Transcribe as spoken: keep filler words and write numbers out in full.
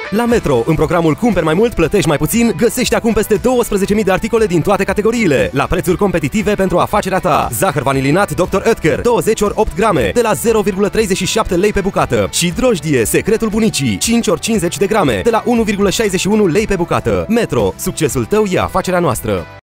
La Metro, în programul Cumperi mai mult, plătești mai puțin, găsești acum peste douăsprezece mii de articole din toate categoriile, la prețuri competitive pentru afacerea ta. Zahăr vanilinat doctor Oetker, douăzeci ori opt grame, de la zero virgulă treizeci și șapte lei pe bucată. Și drojdie, secretul bunicii, cinci ori cincizeci de grame, de la unu virgulă șaizeci și unu lei pe bucată. Metro, succesul tău e afacerea noastră.